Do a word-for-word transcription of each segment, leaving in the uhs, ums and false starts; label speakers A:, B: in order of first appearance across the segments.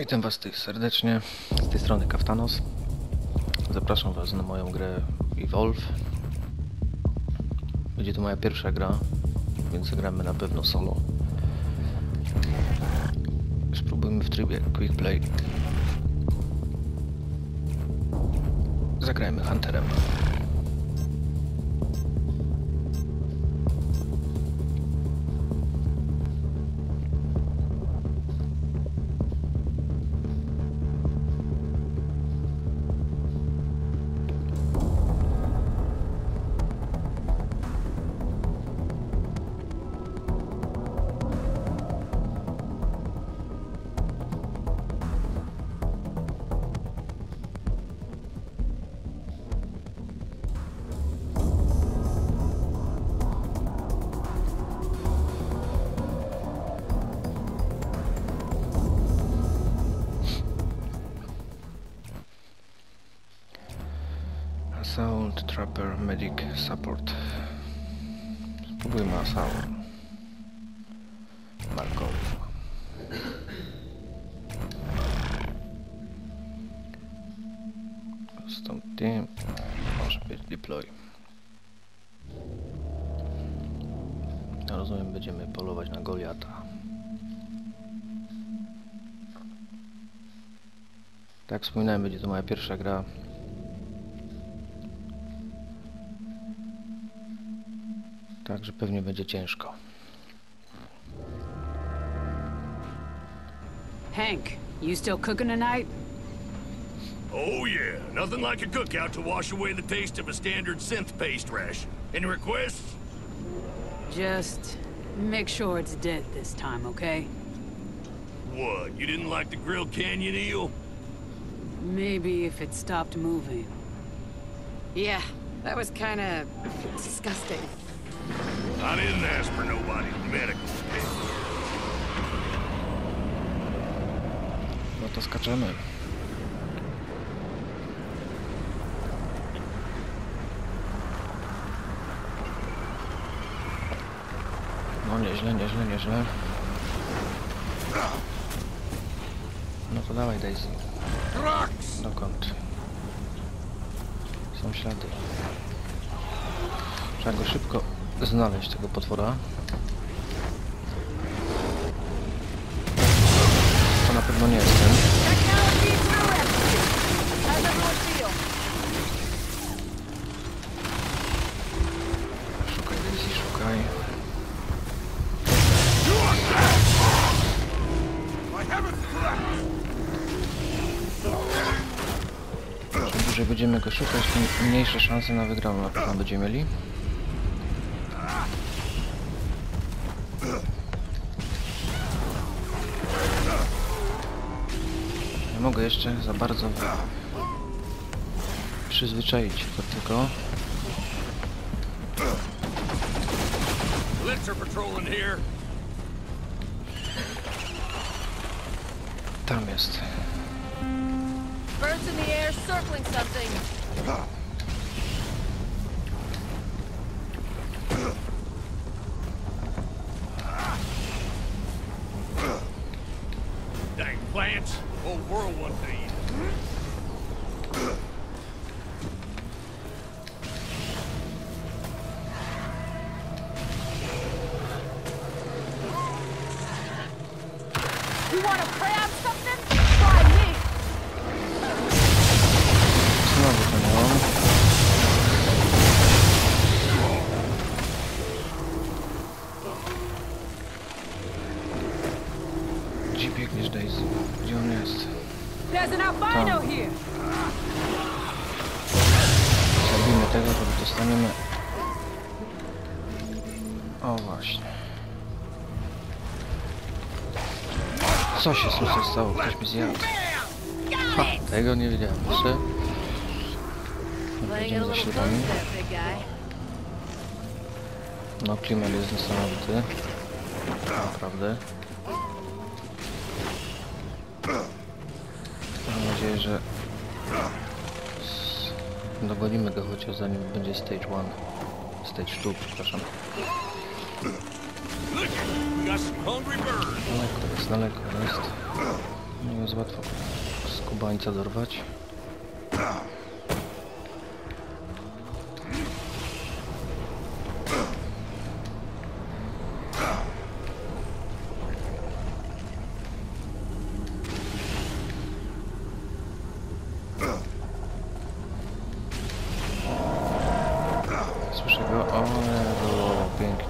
A: Witam was tych serdecznie, z tej strony Kaftanos. Zapraszam was na moją grę Evolve. Będzie to moja pierwsza gra, więc zagramy na pewno solo. Spróbujmy w trybie Quick Play. Zagrajmy Hunterem. Assault, Trapper, Medic, Support. Spróbujmy Assault. Markow. Custom Team. Może być Deploy. Ja rozumiem, będziemy polować na Goliata. Tak jak wspominałem, będzie to moja pierwsza gra. Także pewnie będzie ciężko.
B: Hank, you still cooking tonight?
C: Oh yeah, nothing like a cookout to wash away the taste of a standard synth paste ration. Any requests?
B: Just make sure it's dead this time, okay?
C: What, you didn't like the grilled canyon eel?
B: Maybe if it stopped moving.
D: Yeah, that was kinda disgusting.
C: I didn't ask for nobody's medical opinion.
A: No to skaczemy. No nieźle, nieźle, nieźle. No to dawaj, Daisy. Dokąd? Są ślady. Trzeba go szybko znaleźć, tego potwora. To na pewno nie jest ten. Szukaj, Daisy, szukaj. Im dłużej będziemy go szukać, tym mniejsze szanse na wygraną na pewno będziemy mieli. Nie mogę jeszcze za bardzo przyzwyczaić się do tego. Tam jest.
D: Birds in the air circling something.
C: Dang plants, whole world one day.
D: You wanna grab something? Try me.
A: Znowu to nie on. Gdzie biegniesz, Daisy? Gdzie on jest?
D: There's an albino here.
A: Zabijmy tego, żeby dostaniemy... O właśnie. Co się słyszy stało? Ktoś mi zjadł. Ha, tego nie wiedziałem. Jeszcze. Będziemy za śladami. No, klimat jest niesamowity. Naprawdę. Mam nadzieję, że dogonimy go chociaż zanim będzie stage one. Stage two, przepraszam.
C: Got some hungry birds.
A: Daleko jest, daleko jest. Nie jest łatwo skubańca dorwać. Słyszę go. O, było pięknie.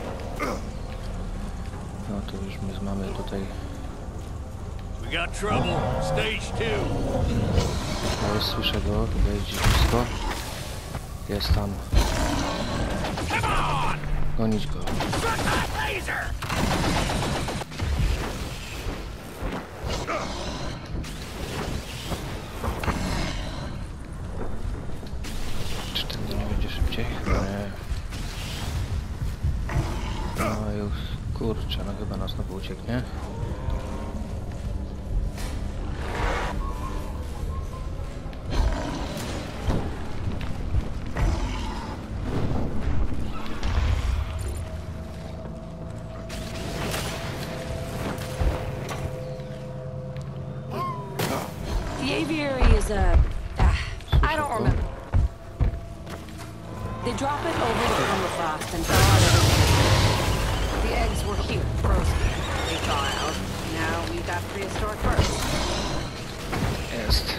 A: No to już my mamy tutaj.
C: We got trouble. Stage two.
A: No, słyszę go, tutaj gdzieś blisko. Jest tam. Gonić go. Czy ten nie będzie szybciej? Nie. No już, kurczę, no chyba nas znowu ucieknie.
B: The aviary is a... Uh, I don't remember. They drop it over the permafrost and thaw out everything. The eggs were here, frozen. They thaw out. Now we got prehistoric birds.
A: Jest.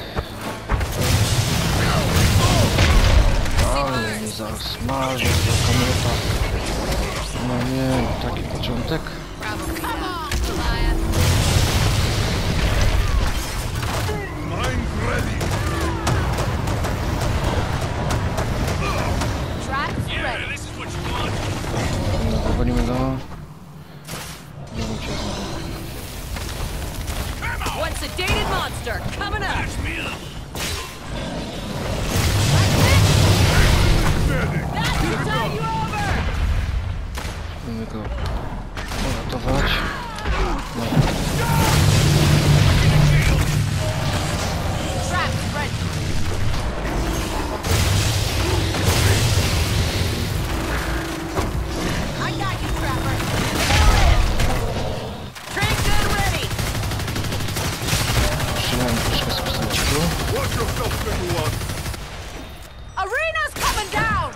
A: Ale mnie zasmaży za kamyka. No nie, taki początek. No, pogonimy go. Nie wiem, czy znowu.
D: One sedated monster coming up. That should tie you over.
A: Spróbujmy go uratować. No.
D: Traps ready. I got you, Trapper. Train gun ready.
A: Użyłem troszkę z pistoletu.
D: Arena's coming down.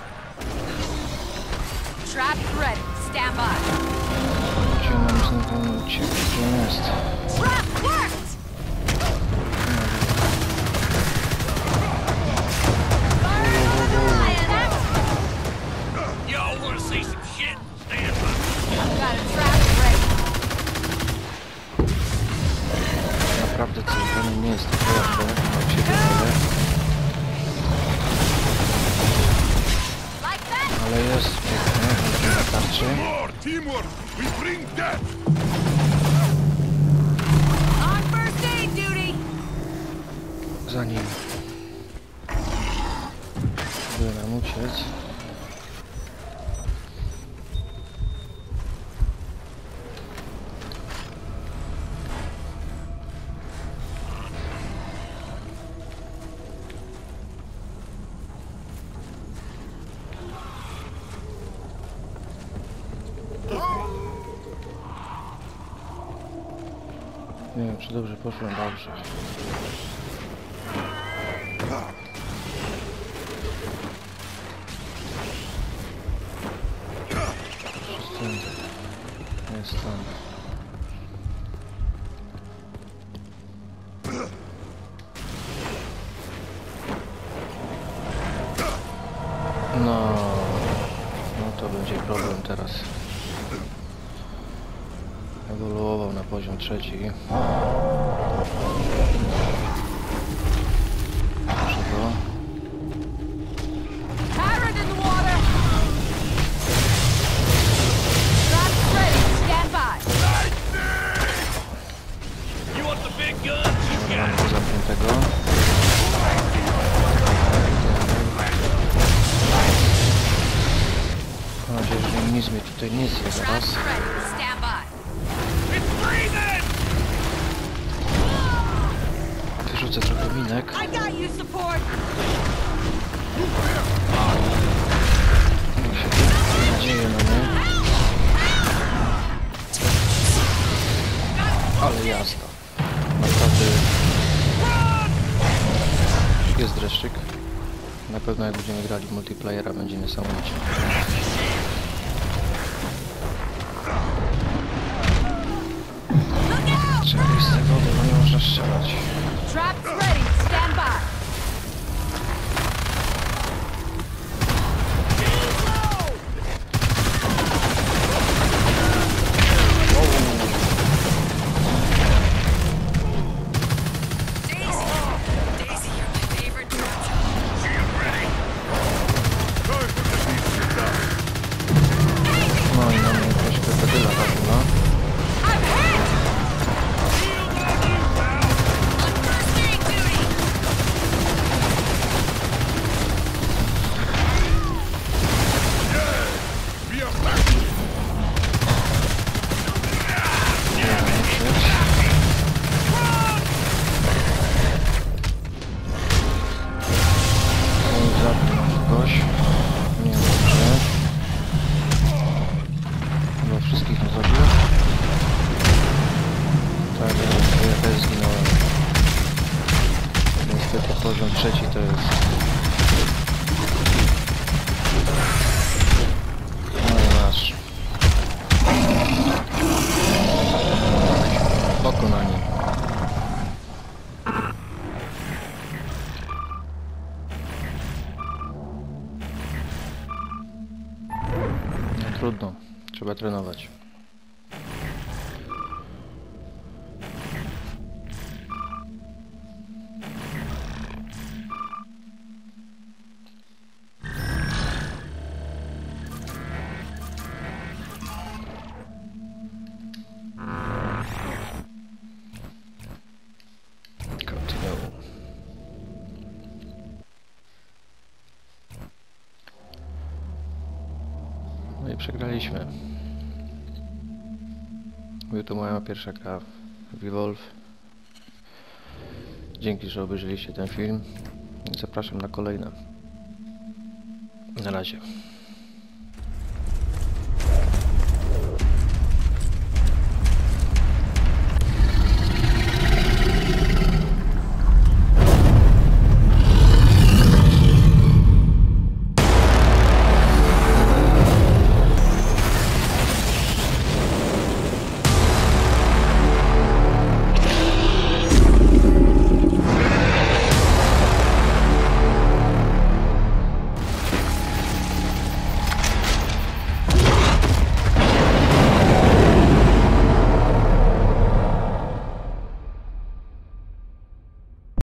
D: Traps ready. Stand by.
A: Gdzie mam znowu uciekł? Gdzie on jest?
D: Trap worked.
C: Y'all wanna see some shit? Stand by.
D: Got a trap ready.
A: Naprawdę coś nie jest takie łatwe, jak się wydaje.
D: Like that.
A: Ale jest pięknie, będzie na tarczy.
E: More teamwork. We bring death.
D: On first aid duty.
A: Za nim. Próbuję nam uciec. Nie wiem, czy dobrze poszło. Dobrze. Jest tam. No, no to będzie problem teraz. Ewoluował na poziom trzeci. Proszę go.
D: Pirate in the water. Traps ready. Stand by.
C: You want the big guns? You
A: Mamy
C: got
A: go
C: it.
A: zamkniętego. Mam nadzieję, że nic mnie tutaj nie zje zaraz.
D: Traps ready. Stand by.
C: It's freezing!
A: Wyrzucę trochę minek.
D: I got you support.
A: Niech się to dzieje na mnie. Ale jazda. Naprawdę niestety jest dreszczyk. Na pewno jak będziemy grali w multiplayera, będzie niesamowicie. Trzeba iść z tej wody, bo nie można strzelać.
D: Traps ready. Stand by.
A: No i na mnie jakaś krokodyla zaczyna.
D: I'm hit. On first aid duty.
E: We are back!
A: Kogoś. Nie dobrze. Chyba wszystkich nie zabił. Tak, ja, ja też zginąłem. Niestety poziom trzeci to jest. No i masz. Pokonanie. No trudno, trzeba trenować. Continue. No i przegraliśmy. Była to moja pierwsza gra w Evolve. Dzięki, że obejrzeliście ten film. Zapraszam na kolejne. Na razie.